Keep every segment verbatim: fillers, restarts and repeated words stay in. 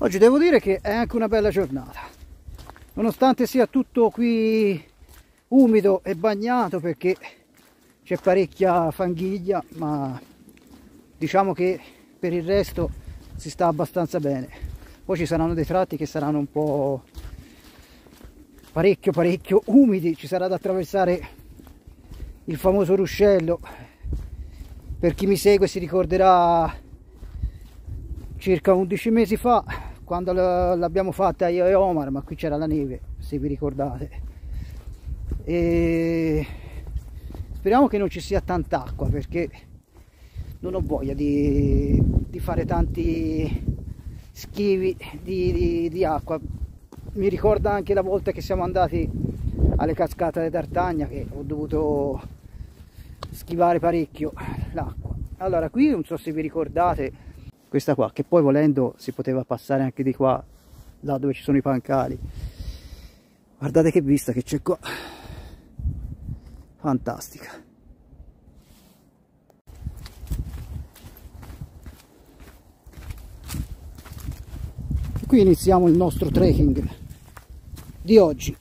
Oggi devo dire che è anche una bella giornata, nonostante sia tutto qui umido e bagnato perché c'è parecchia fanghiglia, ma diciamo che per il resto si sta abbastanza bene. Poi ci saranno dei tratti che saranno un po' parecchio parecchio umidi, ci sarà da attraversare il famoso ruscello. Per chi mi segue si ricorderà circa undici mesi fa, quando l'abbiamo fatta io e Omar, ma qui c'era la neve, se vi ricordate. E speriamo che non ci sia tanta acqua, perché non ho voglia di, di fare tanti schivi di, di, di acqua. Mi ricorda anche la volta che siamo andati alle cascate di Tartagna, che ho dovuto schivare parecchio l'acqua. Allora, qui non so se vi ricordate questa qua, che poi volendo si poteva passare anche di qua, là dove ci sono i pancali. Guardate che vista che c'è qua, fantastica. E qui iniziamo il nostro trekking di oggi.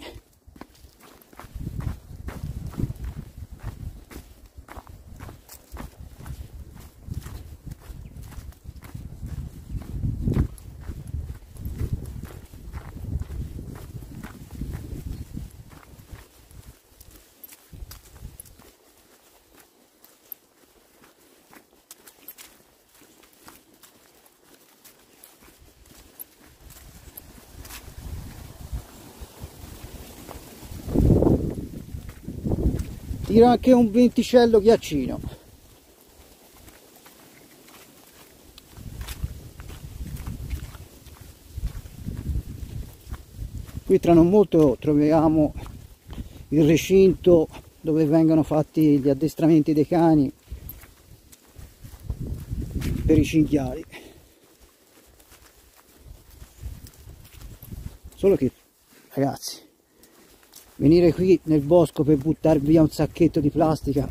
Tira anche un venticello ghiaccino. Qui tra non molto troviamo il recinto dove vengono fatti gli addestramenti dei cani per i cinghiali. Solo che, ragazzi, venire qui nel bosco per buttare via un sacchetto di plastica,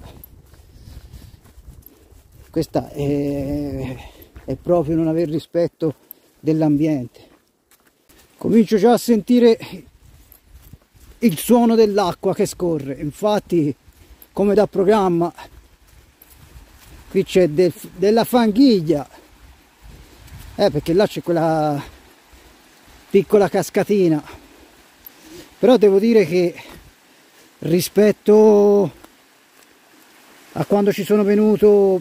questa è, è proprio non aver rispetto dell'ambiente. Comincio già a sentire il suono dell'acqua che scorre, infatti come da programma qui c'è del, della fanghiglia, eh, perché là c'è quella piccola cascatina. Però devo dire che rispetto a quando ci sono venuto,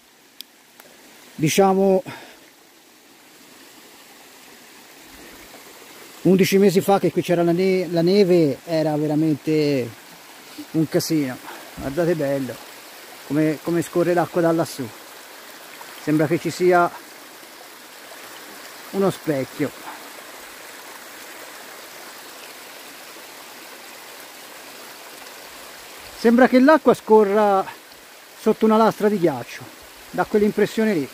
diciamo undici mesi fa, che qui c'era la, ne la neve, era veramente un casino. Guardate bello come, come scorre l'acqua da lassù, sembra che ci sia uno specchio. Sembra che l'acqua scorra sotto una lastra di ghiaccio, dà quell'impressione lì.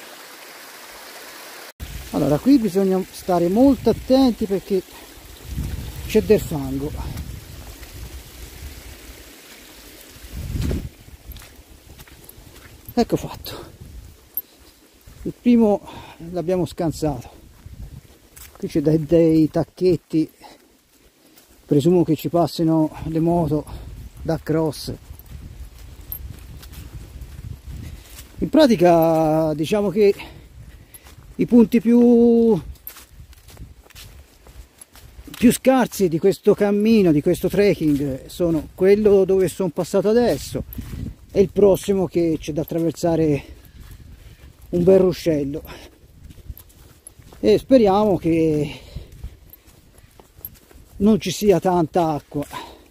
Allora, qui bisogna stare molto attenti perché c'è del fango. Ecco fatto. Il primo l'abbiamo scansato. Qui c'è dei, dei tacchetti, presumo che ci passino le moto da cross. In pratica diciamo che i punti più più scarsi di questo cammino, di questo trekking, sono quello dove sono passato adesso e il prossimo, che c'è da attraversare un bel ruscello, e speriamo che non ci sia tanta acqua.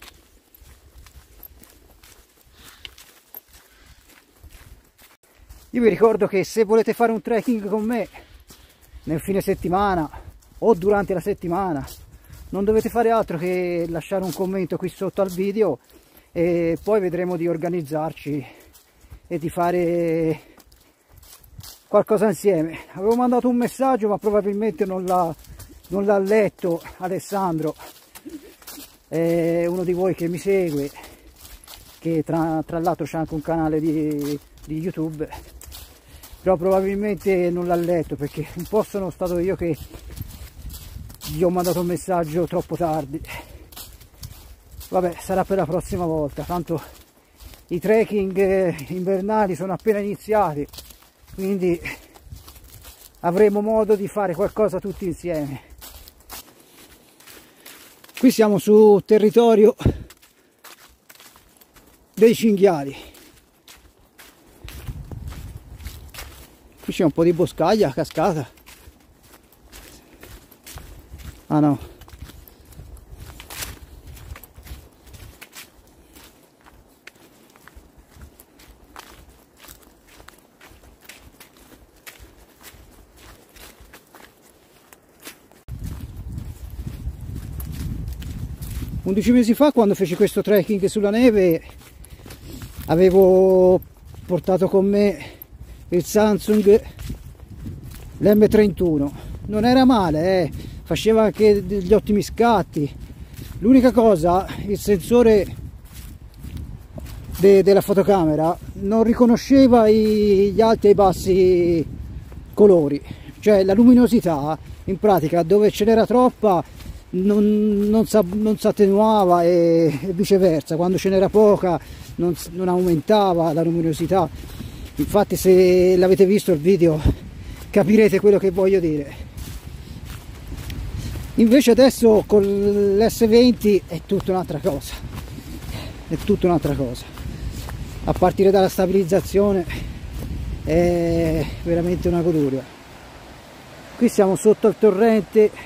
Io vi ricordo che se volete fare un trekking con me nel fine settimana o durante la settimana, non dovete fare altro che lasciare un commento qui sotto al video e poi vedremo di organizzarci e di fare qualcosa insieme. Avevo mandato un messaggio, ma probabilmente non l'ha non l'ha letto Alessandro, è uno di voi che mi segue, che tra, tra l'altro c'è anche un canale di, di YouTube, però probabilmente non l'ha letto, perché un po' sono stato io che gli ho mandato un messaggio troppo tardi. Vabbè, sarà per la prossima volta, tanto i trekking invernali sono appena iniziati, quindi avremo modo di fare qualcosa tutti insieme. Qui siamo su territorio dei cinghiali. Qui c'è un po' di boscaglia, cascata. Ah no. undici mesi fa, quando feci questo trekking sulla neve, avevo portato con me il Samsung, l'M trentuno. Non era male, eh. Faceva anche degli ottimi scatti. L'unica cosa, il sensore de della fotocamera non riconosceva i, gli alti e i bassi colori, cioè la luminosità in pratica dove ce n'era troppa non, non, non si attenuava e, e viceversa, quando ce n'era poca non, non aumentava la luminosità. Infatti, se l'avete visto il video capirete quello che voglio dire. Invece adesso con l'S venti è tutta un'altra cosa, è tutta un'altra cosa. A partire dalla stabilizzazione è veramente una goduria. Qui siamo sotto il torrente.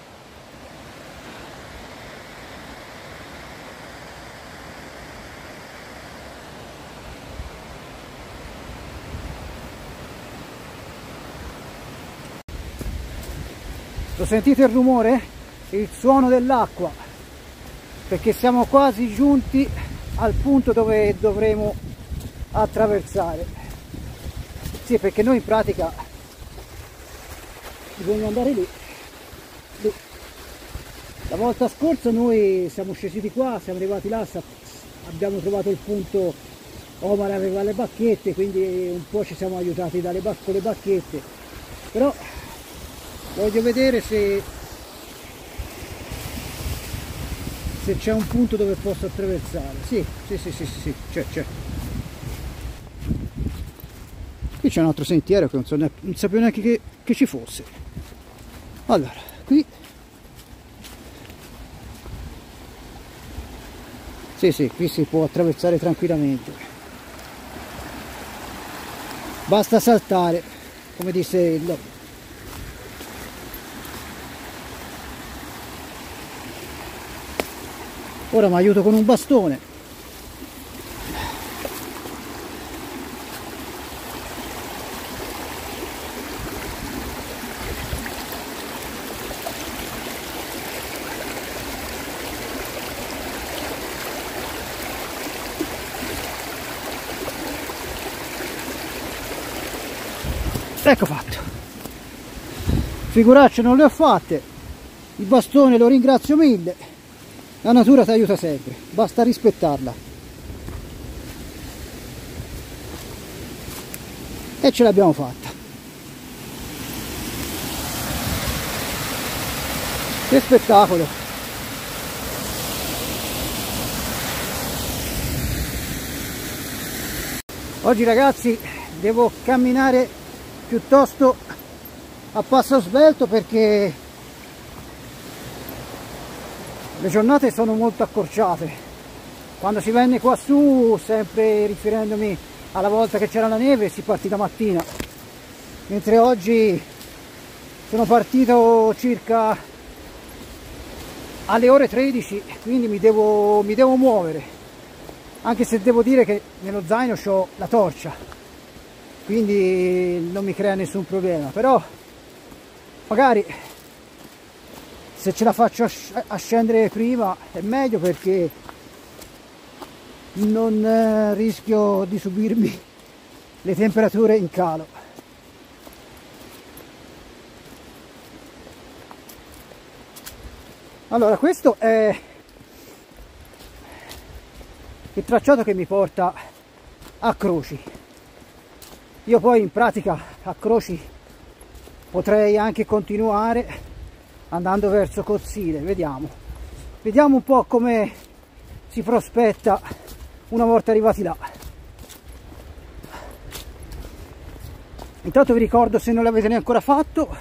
Lo sentite il rumore? Il suono dell'acqua, perché siamo quasi giunti al punto dove dovremo attraversare. Sì, perché noi in pratica bisogna andare lì, lì. La volta scorsa noi siamo scesi di qua, siamo arrivati là, abbiamo trovato il punto. Omar aveva le bacchette, quindi un po' ci siamo aiutati dalle bac con le bacchette, però voglio vedere se se c'è un punto dove posso attraversare. Sì, sì, sì, sì, sì, c'è, c'è. Qui c'è un altro sentiero che non, so neanche, non sapevo neanche che, che ci fosse. Allora, qui sì, sì, qui si può attraversare tranquillamente. Basta saltare, come disse il Ora mi aiuto con un bastone. Ecco fatto. Figuracce non le ho fatte. Il bastone lo ringrazio mille. La natura ti aiuta sempre, basta rispettarla. E ce l'abbiamo fatta. Che spettacolo! Oggi ragazzi devo camminare piuttosto a passo svelto perché le giornate sono molto accorciate. Quando si venne qua su, sempre riferendomi alla volta che c'era la neve, si partì da mattina, mentre oggi sono partito circa alle ore tredici, quindi mi devo, mi devo muovere, anche se devo dire che nello zaino c'ho la torcia, quindi non mi crea nessun problema, però magari se ce la faccio a scendere prima è meglio, perché non eh, rischio di subirmi le temperature in calo. Allora, questo è il tracciato che mi porta a Croci. Io poi in pratica a Croci potrei anche continuare andando verso Cozzile. Vediamo vediamo un po' come si prospetta una volta arrivati là. Intanto vi ricordo, se non l'avete neanche ancora fatto,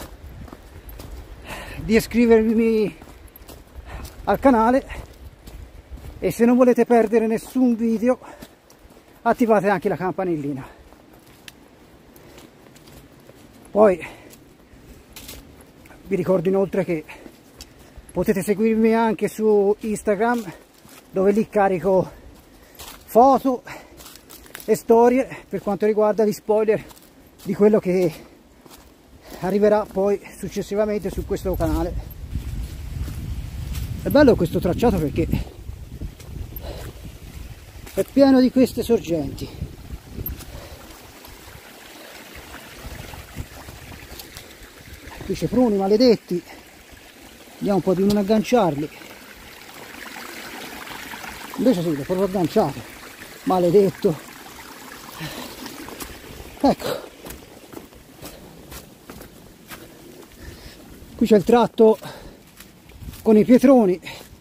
di iscrivervi al canale, e se non volete perdere nessun video attivate anche la campanellina. Poi vi ricordo inoltre che potete seguirmi anche su Instagram, dove lì carico foto e storie per quanto riguarda gli spoiler di quello che arriverà poi successivamente su questo canale. È bello questo tracciato perché è pieno di queste sorgenti. Qui c'è pruni maledetti, vediamo un po' di non agganciarli. Invece sì, l'ho proprio agganciato, maledetto. Ecco, qui c'è il tratto con i pietroni.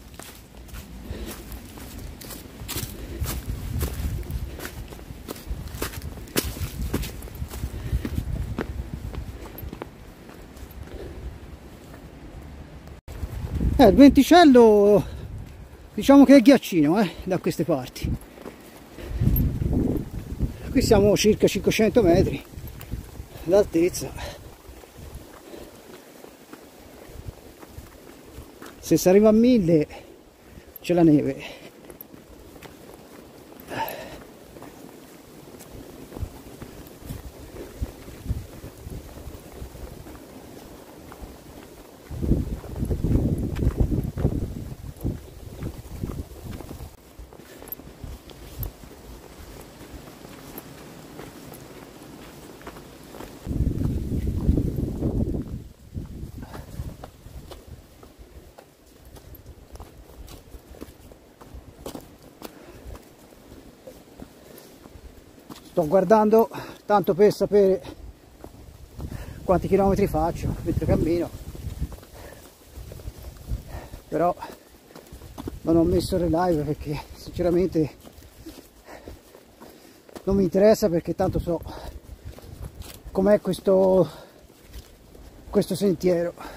Eh, il venticello diciamo che è ghiaccino eh, da queste parti. Qui siamo circa cinquecento metri d'altezza. Se si arriva a mille c'è la neve. Sto guardando tanto per sapere quanti chilometri faccio mentre cammino, però non ho messo il live perché sinceramente non mi interessa, perché tanto so com'è questo, questo sentiero.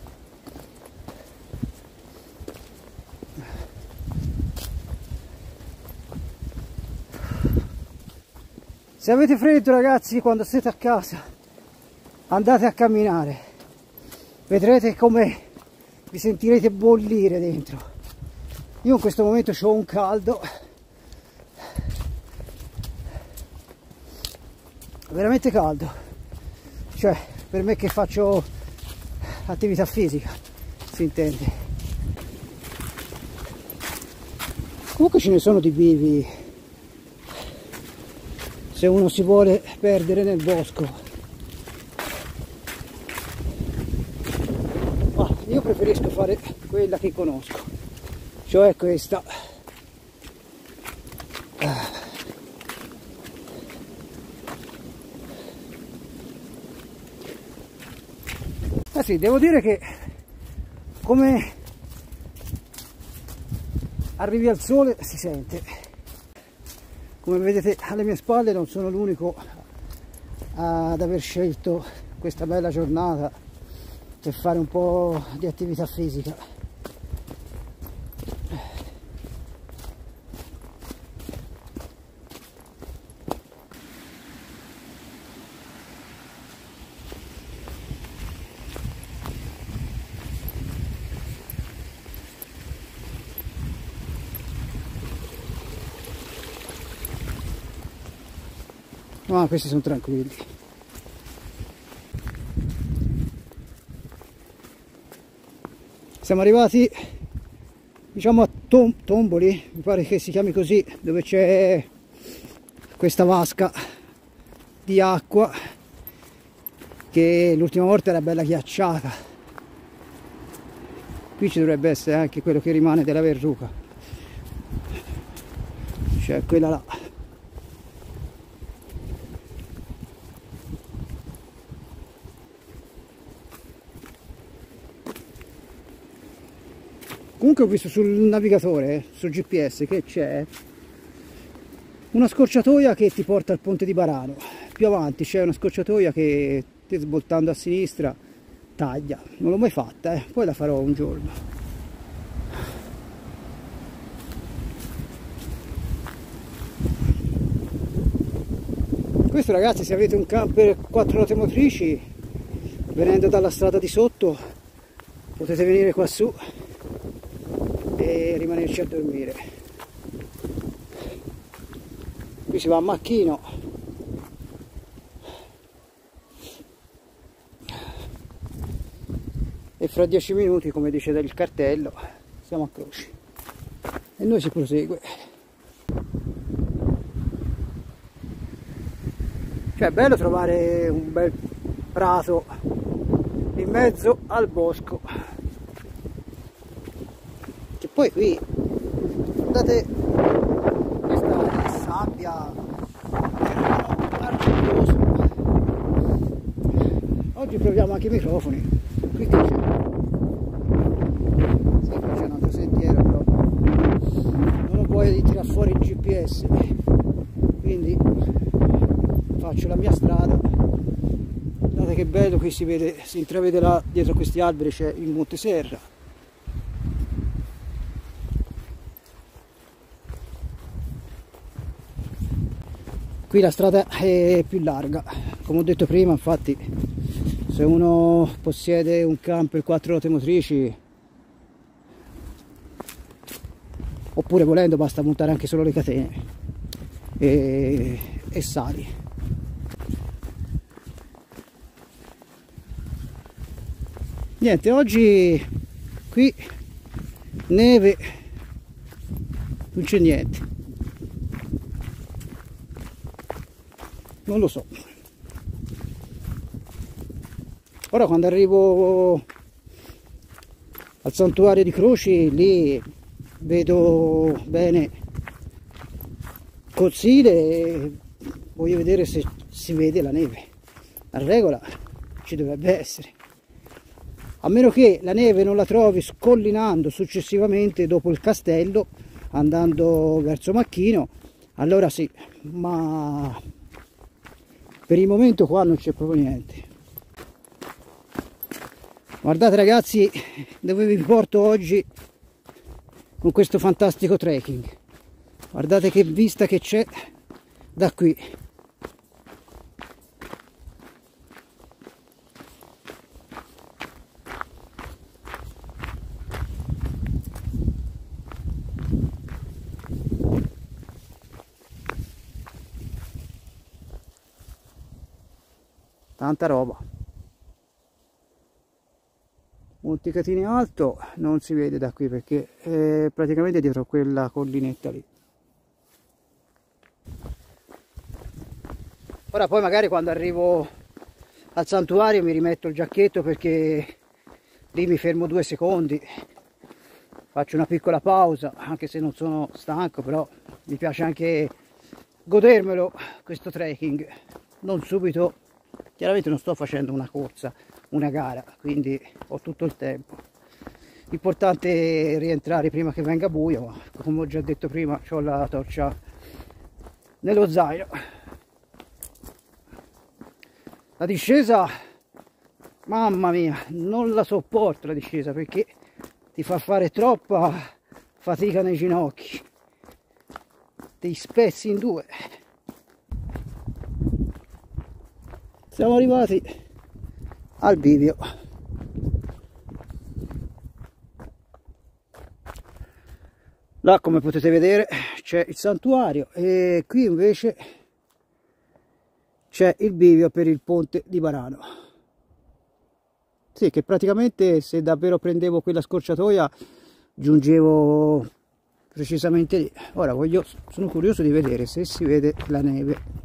Se avete freddo, ragazzi, quando siete a casa andate a camminare, vedrete come vi sentirete bollire dentro. Io in questo momento ho un caldo veramente caldo, cioè per me che faccio attività fisica, si intende. Comunque ce ne sono di bivi se uno si vuole perdere nel bosco. Ma io preferisco fare quella che conosco, cioè questa. Eh sì, devo dire che come arrivi al sole si sente. Come vedete alle mie spalle non sono l'unico ad aver scelto questa bella giornata per fare un po' di attività fisica. Ma questi sono tranquilli. Siamo arrivati, diciamo, a Tom Tomboli, mi pare che si chiami così, dove c'è questa vasca di acqua che l'ultima volta era bella ghiacciata. Qui ci dovrebbe essere anche quello che rimane della verruca, cioè quella là. Comunque ho visto sul navigatore, sul G P S, che c'è una scorciatoia che ti porta al ponte di Barano. Più avanti c'è una scorciatoia che, svoltando a sinistra, taglia. Non l'ho mai fatta, eh. Poi la farò un giorno. Questo, ragazzi, se avete un camper quattro ruote motrici, venendo dalla strada di sotto, potete venire qua su e rimanerci a dormire. Qui si va a Macchino. E fra dieci minuti, come dice il cartello, siamo a Croci. E noi si prosegue. Cioè, è bello trovare un bel prato in mezzo al bosco. Che poi qui, guardate, questa è sabbia, terreno argilloso. Oggi proviamo anche i microfoni. Qui che c'è? Sì, qui c'è un altro sentiero, però non ho voglia di tirare fuori il G P S, quindi faccio la mia strada. Guardate che bello, qui si vede, si intravede là dietro a questi alberi c'è il Monte Serra. Qui la strada è più larga, come ho detto prima. Infatti, se uno possiede un camper quattro ruote motrici, oppure volendo basta montare anche solo le catene e, e sali. Niente, oggi qui neve, non c'è niente, non lo so. Ora quando arrivo al santuario di Croci, lì vedo bene Cozzile e voglio vedere se si vede la neve. A regola ci dovrebbe essere, a meno che la neve non la trovi scollinando successivamente dopo il castello, andando verso Macchino, allora sì, ma per il momento qua non c'è proprio niente. Guardate, ragazzi, dove vi porto oggi con questo fantastico trekking. Guardate che vista che c'è da qui. Tanta roba. Monte Catini Alto non si vede da qui perché è praticamente dietro quella collinetta lì. Ora poi magari quando arrivo al santuario mi rimetto il giacchetto, perché lì mi fermo due secondi, faccio una piccola pausa, anche se non sono stanco, però mi piace anche godermelo questo trekking, non subito. Chiaramente non sto facendo una corsa, una gara, quindi ho tutto il tempo. L'importante è rientrare prima che venga buio, ma come ho già detto prima ho la torcia nello zaino. La discesa, mamma mia, non la sopporto la discesa, perché ti fa fare troppa fatica nei ginocchi, ti spezzi in due. Siamo arrivati al bivio. Là, come potete vedere, c'è il santuario e qui invece c'è il bivio per il ponte di Barano. Sì, che praticamente se davvero prendevo quella scorciatoia giungevo precisamente lì. Ora voglio, sono curioso di vedere se si vede la neve.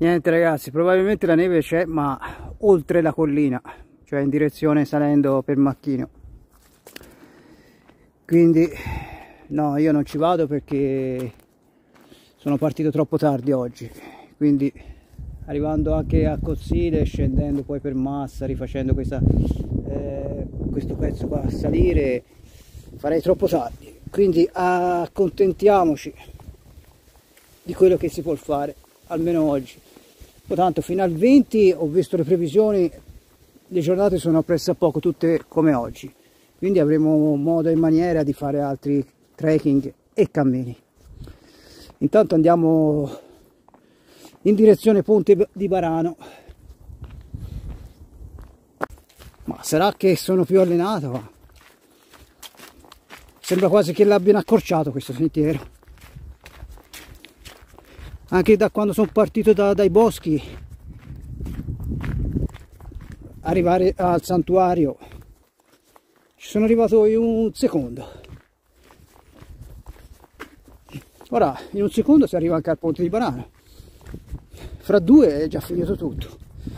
Niente ragazzi, probabilmente la neve c'è, ma oltre la collina, cioè in direzione salendo per Macchino. Quindi no, io non ci vado perché sono partito troppo tardi oggi, quindi arrivando anche a Cozzile, scendendo poi per Massa, rifacendo questa, eh, questo pezzo qua a salire, farei troppo tardi. Quindi accontentiamoci di quello che si può fare, almeno oggi. Tanto fino al venti ho visto le previsioni, le giornate sono pressappoco tutte come oggi, quindi avremo modo e maniera di fare altri trekking e cammini. Intanto andiamo in direzione Ponte di Barano, ma sarà che sono più allenato, ma sembra quasi che l'abbiano accorciato questo sentiero. Anche da quando sono partito da, dai boschi, arrivare al santuario, ci sono arrivato in un secondo. Ora, in un secondo si arriva anche al Ponte di Barano. Fra due è già finito tutto.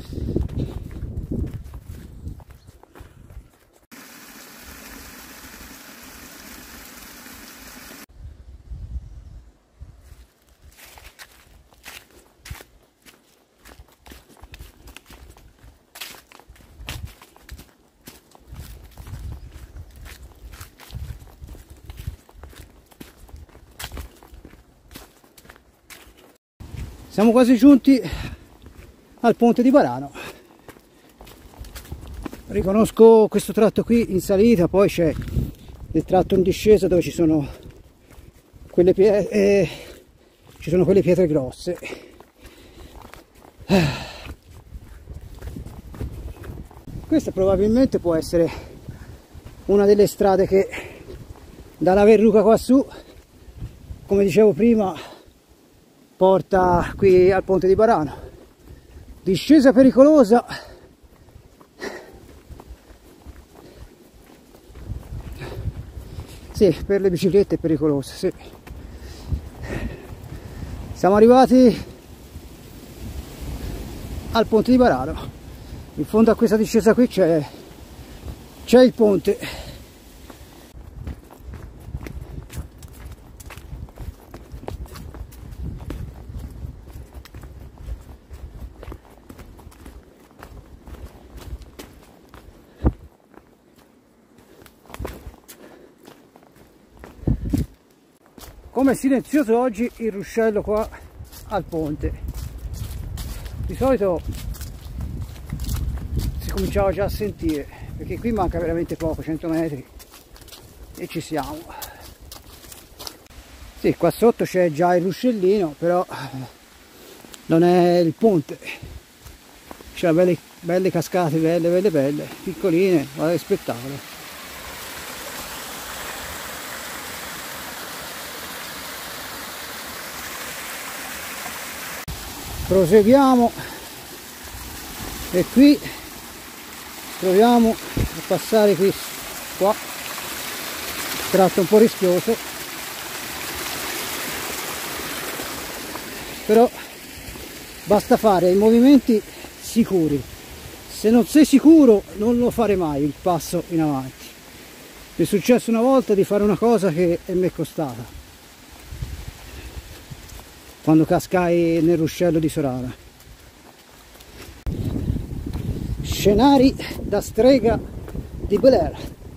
Siamo quasi giunti al Ponte di Barano. Riconosco questo tratto qui in salita, poi c'è il tratto in discesa dove ci sono quelle pietre, eh, ci sono quelle pietre grosse. Questa probabilmente può essere una delle strade che dalla Verruca qua su, come dicevo prima, porta qui al Ponte di Barano. Discesa pericolosa, sì, per le biciclette è pericolosa, sì. Siamo arrivati al Ponte di Barano. In fondo a questa discesa qui c'è c'è il ponte. Come silenzioso oggi il ruscello qua al ponte. Di solito si cominciava già a sentire, perché qui manca veramente poco, cento metri e ci siamo. Sì, qua sotto c'è già il ruscellino, però non è il ponte. C'è belle, belle cascate, belle, belle, belle, piccoline, guarda che spettacolo. Proseguiamo e qui proviamo a passare qui qua, tratto un po' rischioso, però basta fare i movimenti sicuri. Se non sei sicuro non lo fare mai il passo in avanti. Mi è successo una volta di fare una cosa che mi è costata quando cascai nel ruscello di Sorara. Scenari da strega di Bel Air.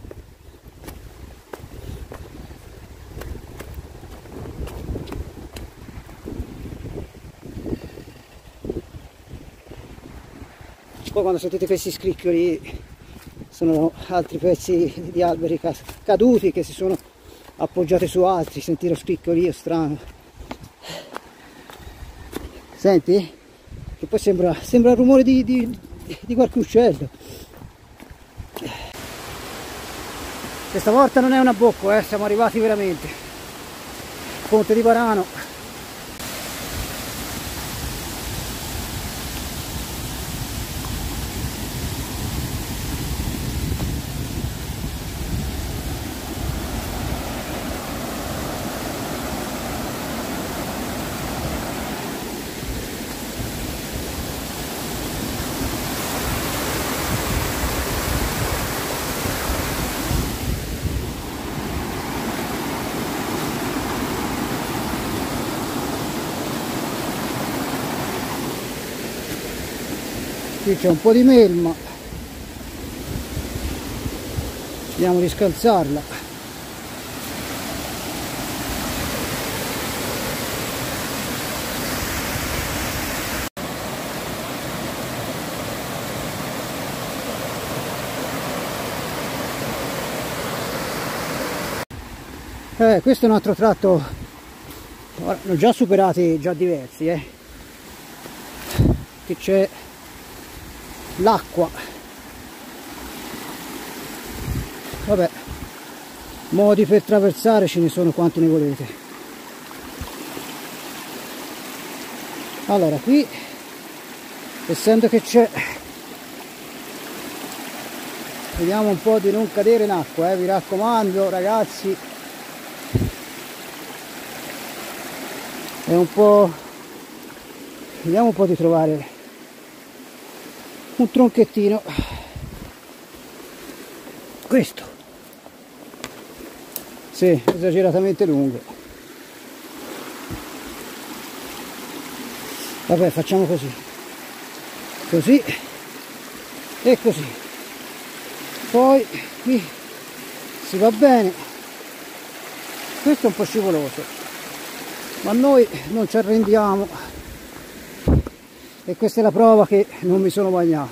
Poi quando sentite questi scricchioli sono altri pezzi di alberi caduti che si sono appoggiati su altri, sentire lo scricchiolio strano. Senti? Che poi sembra, sembra il rumore di, di, di qualche uccello. Questa volta non è una bocco, eh, siamo arrivati veramente. Ponte di Barano. Qui c'è un po' di melma, vediamo di scalzarla. Eh, questo è un altro tratto, ne ho già superati già diversi, eh. Che c'è l'acqua, vabbè, modi per attraversare ce ne sono quanti ne volete. Allora qui, essendo che c'è, vediamo un po' di non cadere in acqua, eh, vi raccomando ragazzi. È un po', vediamo un po' di trovare un tronchettino, questo, sì, esageratamente lungo. Vabbè, facciamo così, così e così, poi qui si va bene. Questo è un po' scivoloso, ma noi non ci arrendiamo, e questa è la prova che non mi sono bagnato.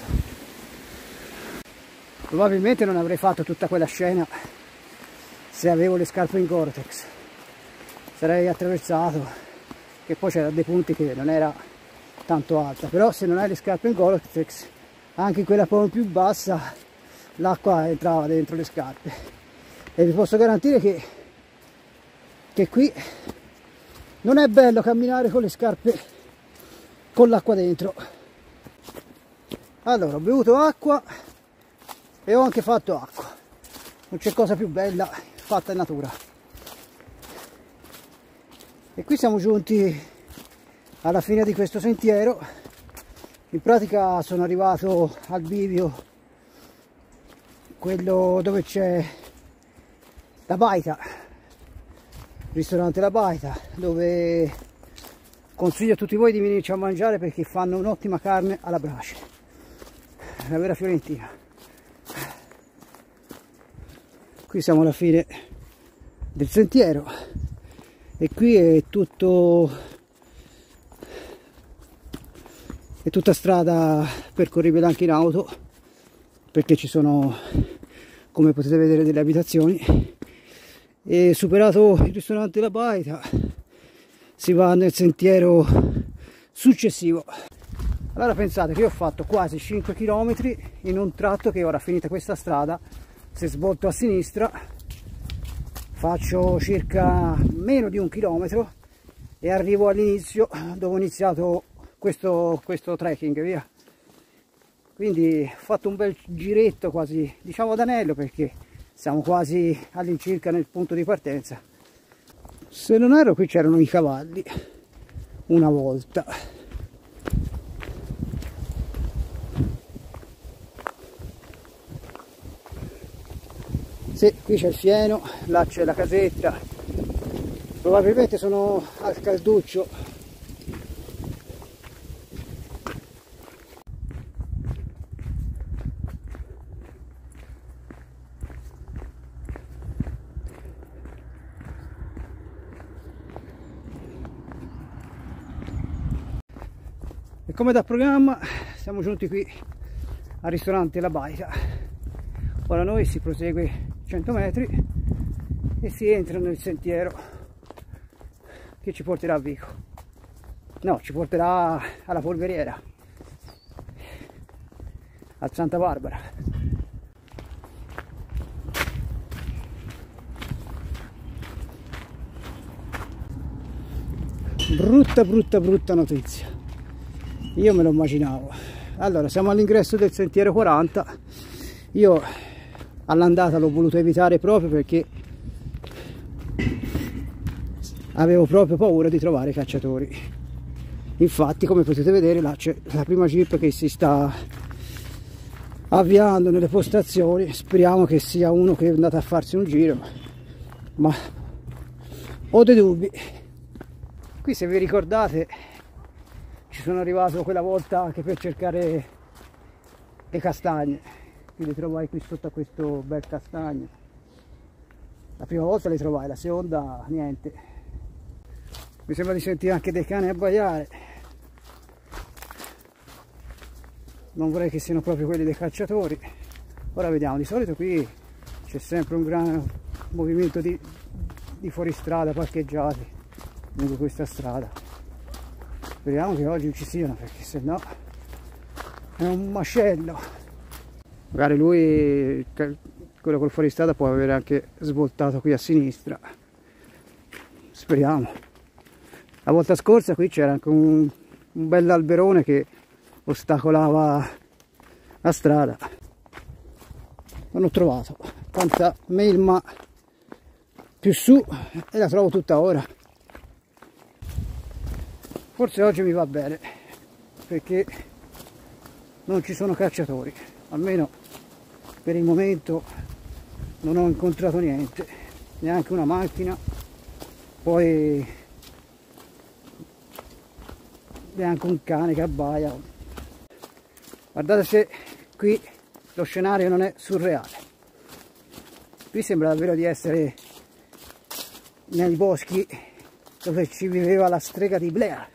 Probabilmente non avrei fatto tutta quella scena se avevo le scarpe in Gore-Tex, sarei attraversato, che poi c'era dei punti che non era tanto alta, però se non hai le scarpe in Gore-Tex, anche in quella po' più bassa, l'acqua entrava dentro le scarpe, e vi posso garantire che, che qui non è bello camminare con le scarpe con l'acqua dentro. Allora, ho bevuto acqua e ho anche fatto acqua. Non c'è cosa più bella fatta in natura. E qui siamo giunti alla fine di questo sentiero. In pratica sono arrivato al bivio, quello dove c'è la baita, ristorante La Baita, dove consiglio a tutti voi di venirci a mangiare perché fanno un'ottima carne alla brace, la vera fiorentina. Qui siamo alla fine del sentiero e qui è tutto è tutta strada percorribile anche in auto, perché ci sono, come potete vedere, delle abitazioni. E superato il ristorante La Baita si va nel sentiero successivo. Allora pensate che io ho fatto quasi cinque chilometri in un tratto che ora, finita questa strada, se svolto a sinistra faccio circa meno di un chilometro e arrivo all'inizio dove ho iniziato questo, questo trekking, via. Quindi ho fatto un bel giretto, quasi diciamo ad anello, perché siamo quasi all'incirca nel punto di partenza. Se non erro, qui c'erano i cavalli una volta. Sì, qui c'è il fieno, là c'è la casetta, probabilmente sono al calduccio. E come da programma siamo giunti qui al ristorante La Baita. Ora noi si prosegue cento metri e si entra nel sentiero che ci porterà a Vico, no, ci porterà alla polveriera, a Santa Barbara. Brutta brutta brutta notizia, io me lo immaginavo. Allora, siamo all'ingresso del sentiero quaranta. Io all'andata l'ho voluto evitare proprio perché avevo proprio paura di trovare cacciatori. Infatti, come potete vedere, là c'è la prima jeep che si sta avviando nelle postazioni. Speriamo che sia uno che è andato a farsi un giro, ma ho dei dubbi. Qui, se vi ricordate, ci sono arrivato quella volta anche per cercare le castagne, qui le trovai qui sotto a questo bel castagno. La prima volta le trovai, la seconda niente. Mi sembra di sentire anche dei cani abbaiare. Non vorrei che siano proprio quelli dei cacciatori. Ora vediamo, di solito qui c'è sempre un gran movimento di, di fuoristrada parcheggiati lungo questa strada. Speriamo che oggi ci siano, perché se no è un macello. Magari lui, quello col fuoristrada, può aver anche svoltato qui a sinistra. Speriamo. La volta scorsa qui c'era anche un, un bell'alberone che ostacolava la strada. Non ho trovato tanta melma più su e la trovo tutta ora. Forse oggi mi va bene, perché non ci sono cacciatori, almeno per il momento non ho incontrato niente, neanche una macchina, poi neanche un cane che abbaia. Guardate se qui lo scenario non è surreale. Qui sembra davvero di essere nei boschi dove ci viveva la strega di Blair.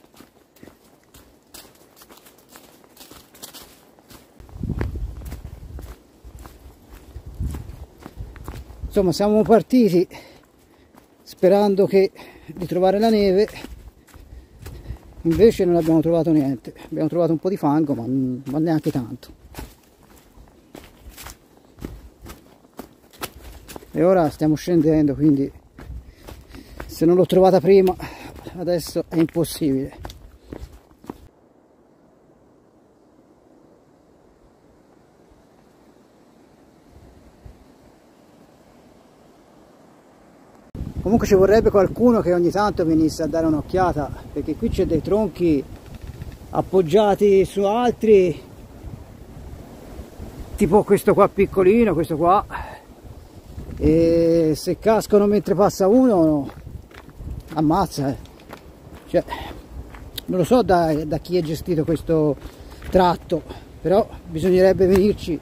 Insomma, siamo partiti sperando che, di trovare la neve, invece non abbiamo trovato niente. Abbiamo trovato un po' di fango, ma, ma neanche tanto. E ora stiamo scendendo, quindi se non l'ho trovata prima, adesso è impossibile. Comunque ci vorrebbe qualcuno che ogni tanto venisse a dare un'occhiata, perché qui c'è dei tronchi appoggiati su altri, tipo questo qua piccolino, questo qua, e se cascano mentre passa uno ammazza, eh. Cioè, non lo so da, da chi è gestito questo tratto, però bisognerebbe venirci.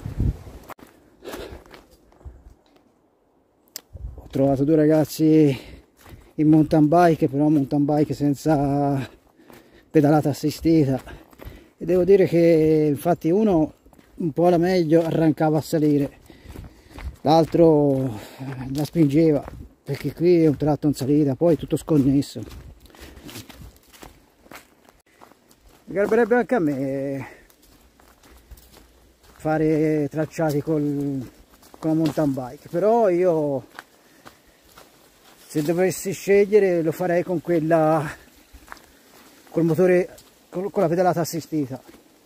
Ho trovato due ragazzi in mountain bike, però mountain bike senza pedalata assistita, e devo dire che infatti uno un po' alla meglio arrancava a salire, l'altro la spingeva, perché qui è un tratto in salita, poi tutto sconnesso. Mi garberebbe anche a me fare tracciati col, con la mountain bike, però io, se dovessi scegliere, lo farei con quella, col motore, con, con la pedalata assistita.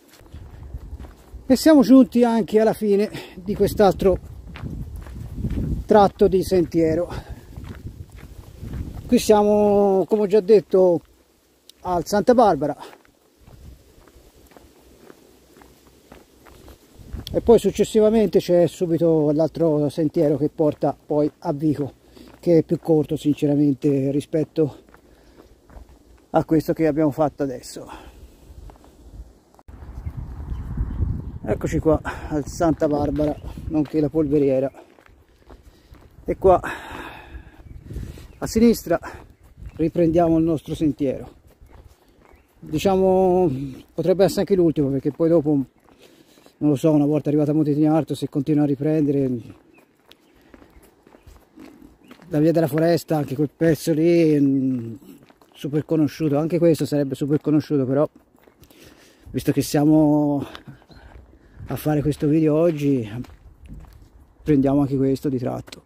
E siamo giunti anche alla fine di quest'altro tratto di sentiero. Qui siamo, come ho già detto, al Santa Barbara, e poi successivamente c'è subito l'altro sentiero che porta poi a Vico, che è più corto sinceramente rispetto a questo che abbiamo fatto adesso. Eccoci qua al Santa Barbara, nonché la polveriera, e qua a sinistra riprendiamo il nostro sentiero. Diciamo potrebbe essere anche l'ultimo, perché poi dopo, non lo so, una volta arrivata a Monte Tignarto, se continua a riprendere la via della foresta, anche quel pezzo lì super conosciuto, anche questo sarebbe super conosciuto, però visto che siamo a fare questo video oggi, prendiamo anche questo di tratto.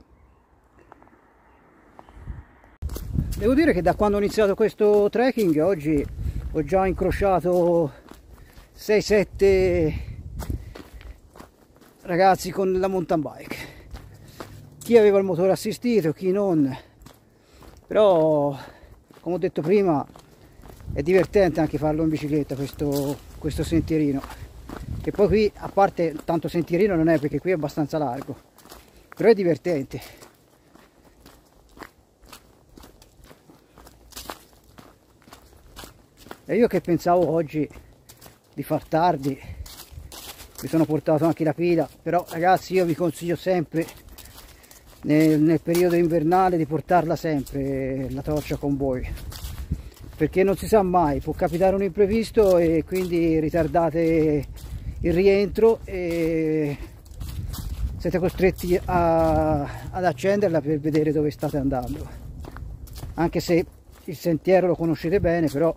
Devo dire che da quando ho iniziato questo trekking oggi ho già incrociato sei sette ragazzi con la mountain bike, chi aveva il motore assistito, chi non, però come ho detto prima è divertente anche farlo in bicicletta questo, questo sentierino, che poi qui, a parte tanto sentierino non è, perché qui è abbastanza largo, però è divertente. E io che pensavo oggi di far tardi, mi sono portato anche la pila, però ragazzi io vi consiglio sempre nel, nel periodo invernale di portarla sempre la torcia con voi, perché non si sa mai, può capitare un imprevisto e quindi ritardate il rientro e siete costretti a, ad accenderla per vedere dove state andando, anche se il sentiero lo conoscete bene, però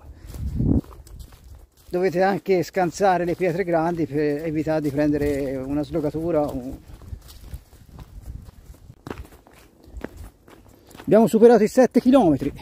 dovete anche scansare le pietre grandi per evitare di prendere una slogatura. Abbiamo superato i sette chilometri.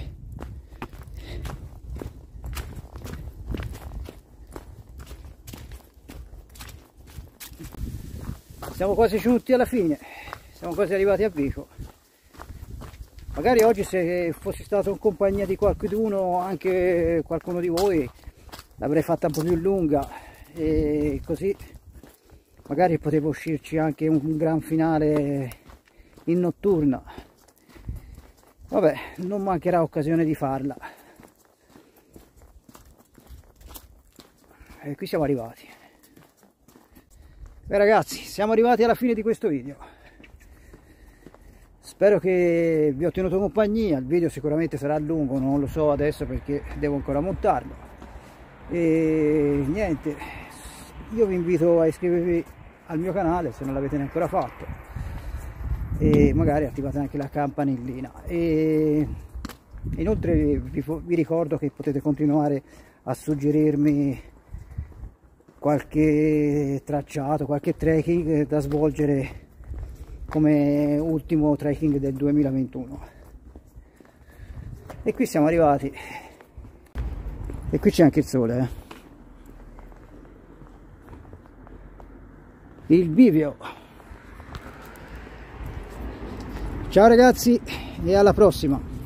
Siamo quasi giunti alla fine, siamo quasi arrivati a Vico. Magari oggi, se fossi stato in compagnia di qualcuno, anche qualcuno di voi, l'avrei fatta un po' più lunga e così magari potevo uscirci anche un gran finale in notturna. Vabbè, non mancherà occasione di farla. E qui siamo arrivati. Beh ragazzi, siamo arrivati alla fine di questo video. Spero che vi ho tenuto compagnia. Il video sicuramente sarà lungo, non lo so adesso perché devo ancora montarlo. E niente, io vi invito a iscrivervi al mio canale se non l'avete ancora fatto e magari attivate anche la campanellina. E inoltre vi, vi ricordo che potete continuare a suggerirmi qualche tracciato, qualche trekking da svolgere come ultimo trekking del duemilaventuno. E qui siamo arrivati e qui c'è anche il sole, eh? Il bivio. Ciao ragazzi e alla prossima.